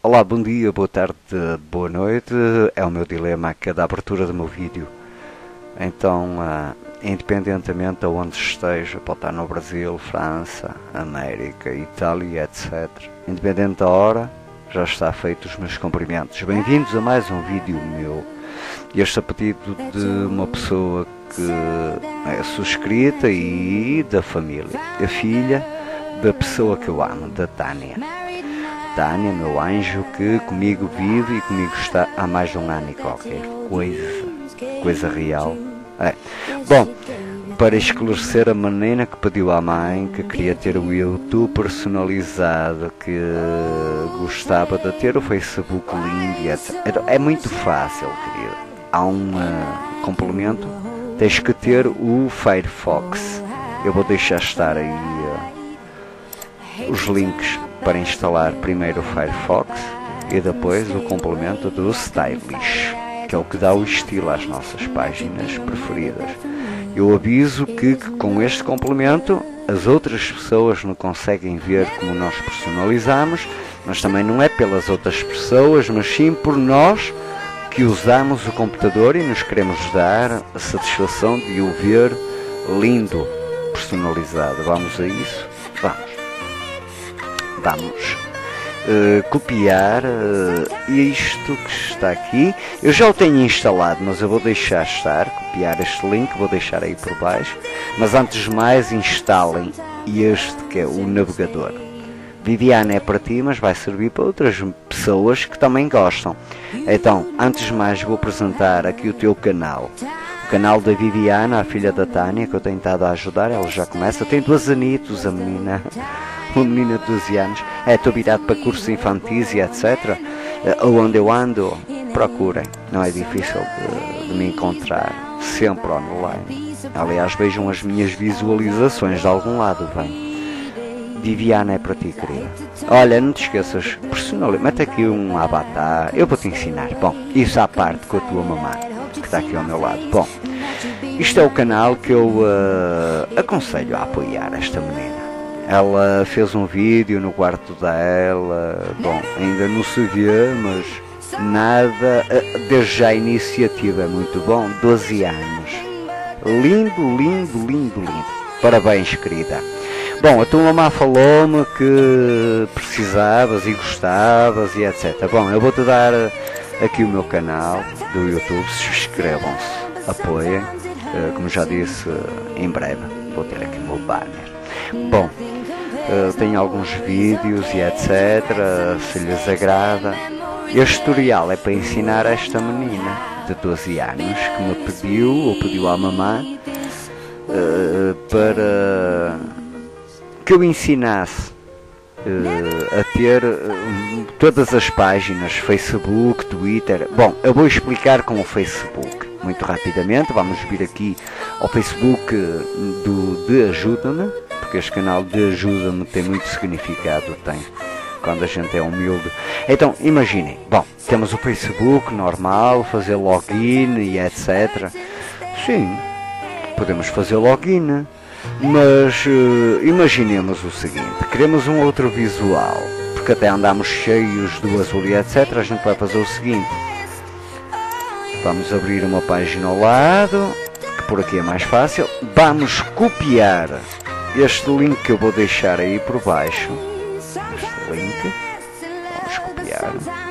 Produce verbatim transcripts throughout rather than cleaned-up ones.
Olá, bom dia, boa tarde, boa noite. É o meu dilema a cada abertura do meu vídeo. Então, uh, independentemente de onde esteja, pode estar no Brasil, França, América, Itália, etcétera. Independente da hora, já está feito os meus cumprimentos. Bem-vindos a mais um vídeo meu. Este a pedido de uma pessoa que é suscrita e da família. A filha da pessoa que eu amo, da Tânia. Tânia, meu anjo, que comigo vive e comigo está há mais de um ano e qualquer coisa, coisa real. É. Bom, para esclarecer a menina que pediu à mãe que queria ter o YouTube personalizado, que gostava de ter o Facebook lindo, etcétera. É muito fácil, querida. Há um uh, complemento, tens que ter o Firefox. Eu vou deixar estar aí uh, os links para instalar primeiro o Firefox e depois o complemento do Stylish, que é o que dá o estilo às nossas páginas preferidas. Eu aviso que, que com este complemento as outras pessoas não conseguem ver como nós personalizamos, mas também não é pelas outras pessoas, mas sim por nós que usamos o computador e nos queremos dar a satisfação de o ver lindo, personalizado. Vamos a isso? Vamos. Vamos uh, copiar uh, isto que está aqui. Eu já o tenho instalado, mas eu vou deixar estar, copiar este link, vou deixar aí por baixo. Mas antes de mais, instalem este que é o navegador. Viviana é para ti, mas vai servir para outras pessoas que também gostam. Então, antes de mais, vou apresentar aqui o teu canal. O canal da Viviana, a filha da Tânia, que eu tenho estado a ajudar. Ela já começa, tem dois anitos, a menina. Uma menina de doze anos, é, estou virado para cursos infantis e etcétera. Uh, onde eu ando, procurem, não é difícil de, de me encontrar, sempre online. Aliás, vejam as minhas visualizações de algum lado, vem. Viviana é para ti, querida. Olha, não te esqueças, personalmente, mete aqui um avatar, eu vou te ensinar. Bom, isso à parte com a tua mamãe, que está aqui ao meu lado. Bom, isto é o canal que eu uh, aconselho a apoiar esta menina. Ela fez um vídeo no quarto dela, bom, ainda não se vê, mas nada, desde já a iniciativa é muito bom, doze anos, lindo, lindo, lindo, lindo, parabéns, querida. Bom, a tua mamãe falou-me que precisavas e gostavas e etcétera. Bom, eu vou-te dar aqui o meu canal do YouTube, subscrevam-se, apoiem, como já disse, em breve vou ter aqui o meu banner. Bom, uh, tenho alguns vídeos e etcétera. Se lhes agrada, este tutorial é para ensinar esta menina de doze anos que me pediu, ou pediu à mamãe, uh, para que eu ensinasse uh, a ter uh, todas as páginas, Facebook, Twitter. Bom, eu vou explicar com o Facebook muito rapidamente. Vamos vir aqui ao Facebook do de Ajuda-me, porque este canal de Ajuda-me tem muito significado, tem, quando a gente é humilde. Então, imaginem, bom, temos o Facebook normal, fazer login e etcétera. Sim, podemos fazer login, mas uh, imaginemos o seguinte, queremos um outro visual, porque até andamos cheios do azul e etcétera. A gente vai fazer o seguinte, vamos abrir uma página ao lado, que por aqui é mais fácil. Vamos copiar este link que eu vou deixar aí por baixo. Este link, vamos copiar.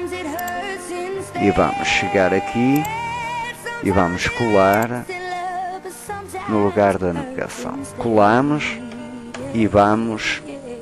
E vamos chegar aqui e vamos colar no lugar da navegação. Colamos e vamos,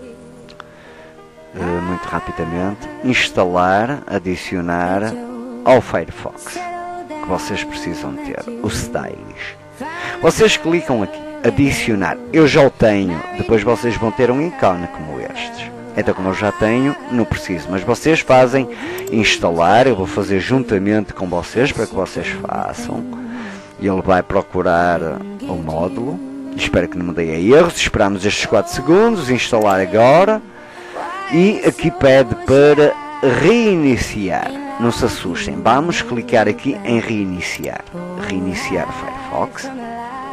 muito rapidamente, instalar, adicionar ao Firefox, que vocês precisam ter, o Stylish. Vocês clicam aqui, adicionar, eu já o tenho, depois vocês vão ter um ícone como estes. Então, como eu já tenho, não preciso, mas vocês fazem instalar, eu vou fazer juntamente com vocês para que vocês façam. Ele vai procurar o módulo, espero que não me dê erros. Esperamos estes quatro segundos, instalar agora, e aqui pede para reiniciar. Não se assustem, vamos clicar aqui em reiniciar, reiniciar o Firefox.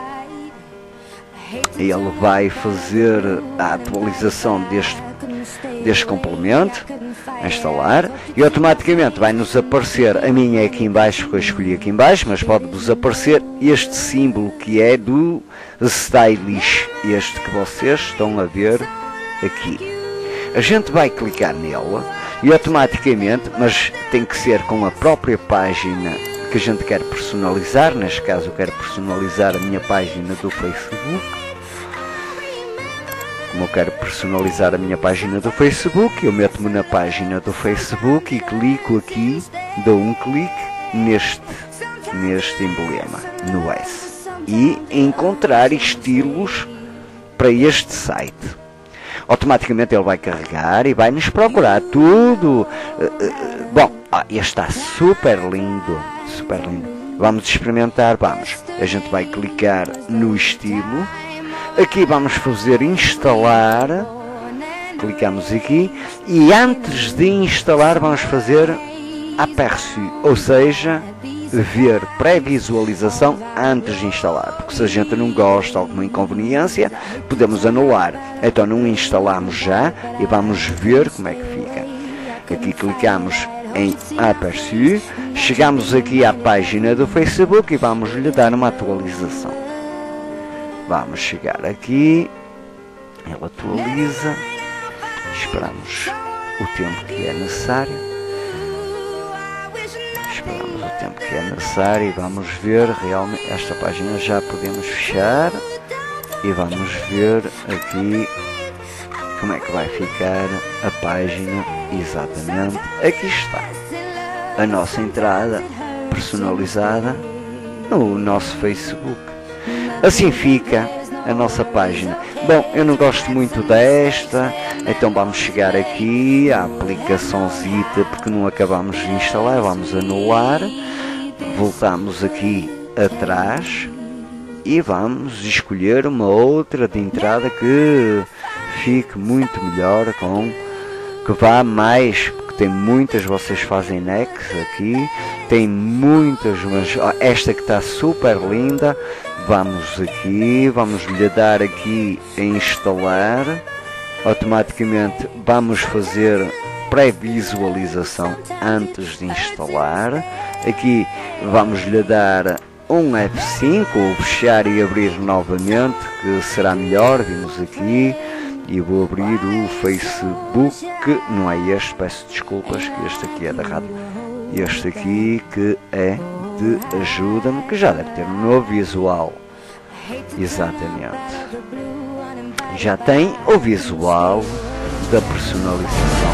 Ele vai fazer a atualização deste deste complemento, instalar, e automaticamente vai nos aparecer, a minha é aqui em baixo, porque eu escolhi aqui em baixo, mas pode-vos aparecer este símbolo que é do Stylish, este que vocês estão a ver aqui. A gente vai clicar nela e automaticamente, mas tem que ser com a própria página que a gente quer personalizar. Neste caso eu quero personalizar a minha página do Facebook. Como eu quero personalizar a minha página do Facebook, eu meto-me na página do Facebook e clico aqui, dou um clique neste, neste emblema, no S, e encontrar estilos para este site. Automaticamente ele vai carregar e vai nos procurar tudo. Bom, este está super lindo, super lindo. Vamos experimentar, vamos. A gente vai clicar no estilo. Aqui vamos fazer instalar. Clicamos aqui. E antes de instalar vamos fazer aperçu, ou seja, ver pré-visualização antes de instalar, porque se a gente não gosta, alguma inconveniência, podemos anular. Então não instalamos já e vamos ver como é que fica. Aqui clicamos em aperçu, chegamos aqui à página do Facebook e vamos lhe dar uma atualização. Vamos chegar aqui, ele atualiza, esperamos o tempo que é necessário. Esperamos o tempo que é necessário e vamos ver realmente. Esta página já podemos fechar e vamos ver aqui como é que vai ficar a página exatamente. Aqui está a nossa entrada personalizada no nosso Facebook. Assim fica a nossa página. Bom, eu não gosto muito desta, então vamos chegar aqui à aplicaçãozita, porque não acabamos de instalar, vamos anular, voltamos aqui atrás e vamos escolher uma outra de entrada que fique muito melhor, com que vá mais, porque tem muitas, vocês fazem next aqui, tem muitas, mas ó, esta que está super linda. Vamos aqui, vamos lhe dar aqui em instalar, automaticamente vamos fazer pré-visualização antes de instalar. Aqui vamos lhe dar um F cinco, ou fechar e abrir novamente, que será melhor. Vimos aqui e vou abrir o Facebook, não é este, peço desculpas, que este aqui é da rádio, este aqui que é de ajuda-me, que já deve ter um novo visual. Exatamente, já tem o visual da personalização.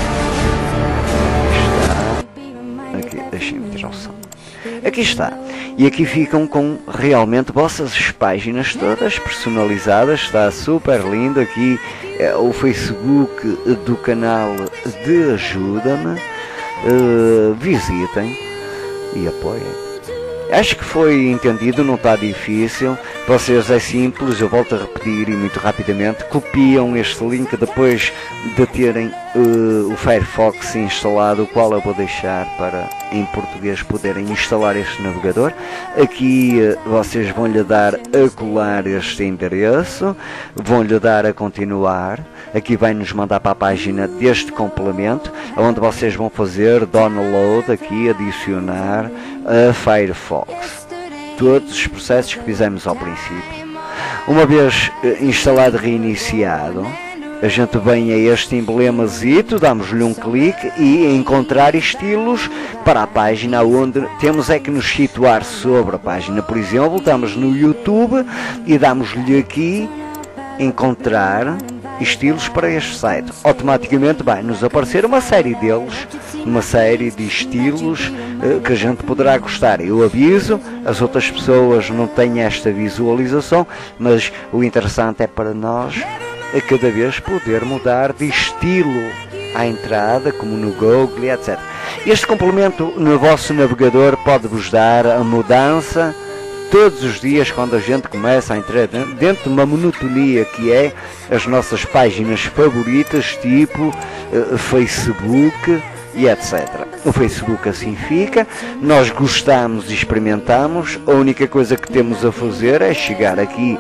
Está aqui, deixem-me tirar o som. Aqui está, e aqui ficam com realmente vossas páginas todas personalizadas. Está super lindo. Aqui é o Facebook do canal de Ajuda-me. Uh, visitem e apoiem. Acho que foi entendido, não está difícil. Vocês é simples, eu volto a repetir e muito rapidamente. Copiam este link depois de terem uh, o Firefox instalado, o qual eu vou deixar para em português poderem instalar este navegador. Aqui uh, vocês vão lhe dar a colar este endereço, vão lhe dar a continuar. Aqui vai nos mandar para a página deste complemento, onde vocês vão fazer download, aqui adicionar a Firefox. Todos os processos que fizemos ao princípio. Uma vez instalado, reiniciado, a gente vem a este emblemazito, damos-lhe um clique e encontrar estilos para a página, onde temos é que nos situar sobre a página. Por exemplo, estamos no YouTube e damos-lhe aqui encontrar estilos para este site. Automaticamente vai nos aparecer uma série deles, uma série de estilos uh, que a gente poderá gostar. Eu aviso, as outras pessoas não têm esta visualização, mas o interessante é para nós a cada vez poder mudar de estilo à entrada, como no Google e etcétera. Este complemento no vosso navegador pode-vos dar a mudança todos os dias, quando a gente começa a entrar dentro de uma monotonia que é as nossas páginas favoritas, tipo uh, Facebook e etcétera. O Facebook assim fica, nós gostamos e experimentamos, a única coisa que temos a fazer é chegar aqui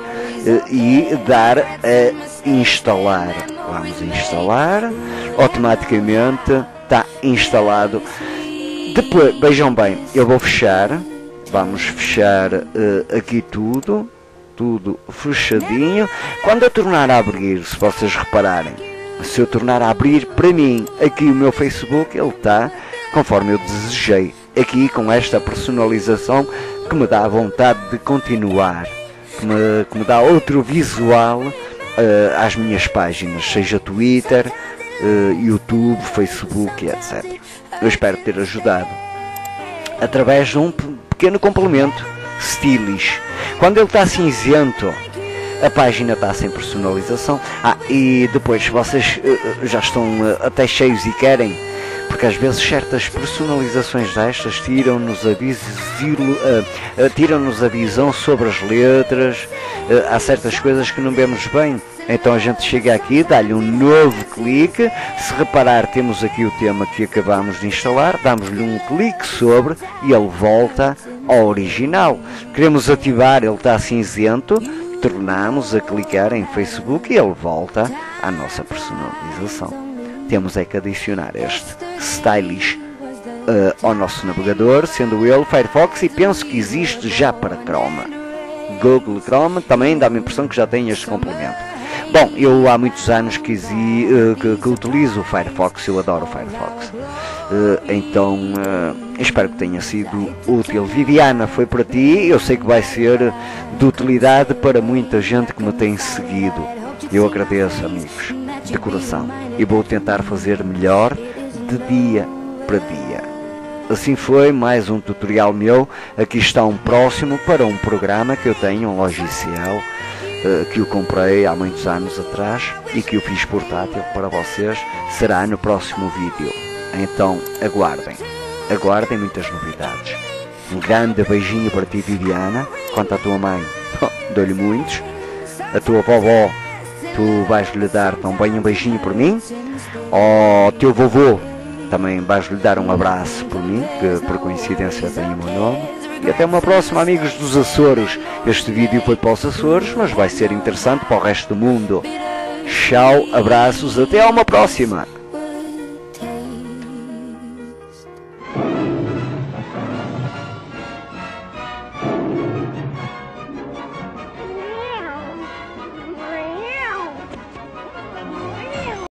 e dar a instalar. Vamos instalar, automaticamente está instalado. Depois, vejam bem, eu vou fechar, vamos fechar uh, aqui tudo, tudo fechadinho. Quando eu tornar a abrir, se vocês repararem, se eu tornar a abrir, para mim, aqui o meu Facebook, ele está conforme eu desejei, aqui com esta personalização que me dá vontade de continuar, que me, que me dá outro visual uh, às minhas páginas, seja Twitter, uh, YouTube, Facebook, etcétera. Eu espero ter ajudado através de um pequeno complemento, Stylish. Quando ele está cinzento, a página está sem personalização. Ah, e depois, se vocês uh, já estão uh, até cheios e querem, porque às vezes certas personalizações destas tiram-nos a, uh, uh, tiram-nos a visão sobre as letras, uh, há certas coisas que não vemos bem. Então a gente chega aqui, dá-lhe um novo clique, se reparar temos aqui o tema que acabamos de instalar, damos-lhe um clique sobre e ele volta ao original. Queremos ativar, ele está cinzento, tornamos a clicar em Facebook e ele volta à nossa personalização. Temos é que adicionar este Stylish uh, ao nosso navegador, sendo ele Firefox, e penso que existe já para Chrome. Google Chrome também dá-me a impressão que já tem este complemento. Bom, eu há muitos anos que, uh, que, que utilizo o Firefox, eu adoro o Firefox. Uh, então, uh, espero que tenha sido útil. Viviana, foi para ti, eu sei que vai ser de utilidade para muita gente que me tem seguido. Eu agradeço, amigos, de coração, e vou tentar fazer melhor de dia para dia. Assim foi mais um tutorial meu. Aqui está um próximo para um programa que eu tenho, um Logiciel, que eu comprei há muitos anos atrás e que eu fiz portátil para vocês. Será no próximo vídeo. Então aguardem, aguardem muitas novidades. Um grande beijinho para ti, Viviana. Quanto à tua mãe, dou-lhe muitos. A tua vovó, tu vais-lhe dar também um beijinho por mim. Ao teu vovô, também vais-lhe dar um abraço por mim, que por coincidência tem o meu nome. E até uma próxima, amigos dos Açores. Este vídeo foi para os Açores, mas vai ser interessante para o resto do mundo. Tchau, abraços, até uma próxima.